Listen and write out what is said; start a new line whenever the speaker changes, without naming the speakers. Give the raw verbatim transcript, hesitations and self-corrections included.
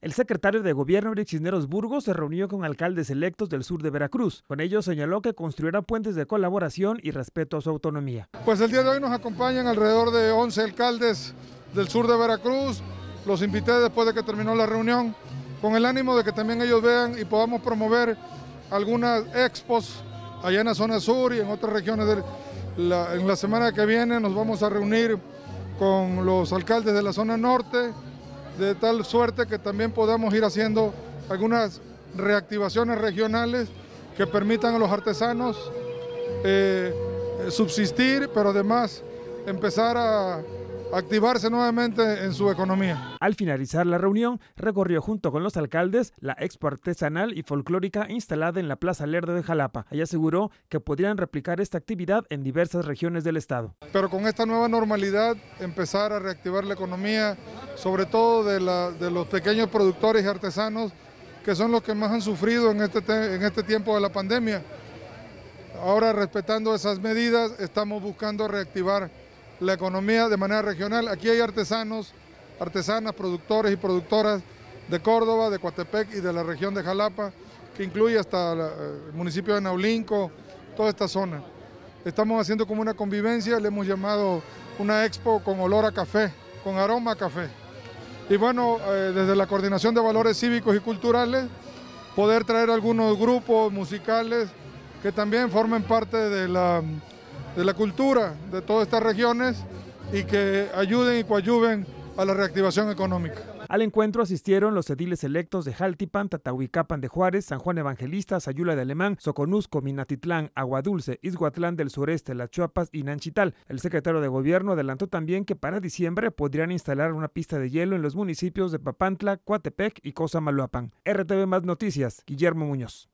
El secretario de Gobierno, Eric Cisneros Burgos, se reunió con alcaldes electos del sur de Veracruz. Con ellos señaló que construirá puentes de colaboración y respeto a su autonomía.
Pues el día de hoy nos acompañan alrededor de once alcaldes del sur de Veracruz. Los invité después de que terminó la reunión, con el ánimo de que también ellos vean y podamos promover algunas expos allá en la zona sur y en otras regiones. De la, en la semana que viene nos vamos a reunir con los alcaldes de la zona norte, de tal suerte que también podamos ir haciendo algunas reactivaciones regionales que permitan a los artesanos eh, subsistir, pero además empezar a activarse nuevamente en su economía.
Al finalizar la reunión, recorrió junto con los alcaldes la expo artesanal y folclórica instalada en la Plaza Lerdo de Jalapa. Allí aseguró que podrían replicar esta actividad en diversas regiones del estado.
Pero con esta nueva normalidad, empezar a reactivar la economía, sobre todo de, la, de los pequeños productores y artesanos, que son los que más han sufrido en este, en este tiempo de la pandemia. Ahora, respetando esas medidas, estamos buscando reactivar la economía de manera regional. Aquí hay artesanos, artesanas, productores y productoras de Córdoba, de Coatepec y de la región de Jalapa, que incluye hasta el municipio de Naulinco, toda esta zona. Estamos haciendo como una convivencia, le hemos llamado una expo con olor a café, con aroma a café. Y bueno, eh, desde la Coordinación de Valores Cívicos y Culturales, poder traer algunos grupos musicales que también formen parte de la de la cultura de todas estas regiones y que ayuden y coadyuven a la reactivación económica.
Al encuentro asistieron los ediles electos de Jaltipan, Tatahuicapan de Juárez, San Juan Evangelista, Sayula de Alemán, Soconusco, Minatitlán, Aguadulce, Izhuatlán del Sureste, Las Chuapas y Nanchital. El secretario de Gobierno adelantó también que para diciembre podrían instalar una pista de hielo en los municipios de Papantla, Coatepec y Cosamaloapan. R T V Más Noticias, Guillermo Muñoz.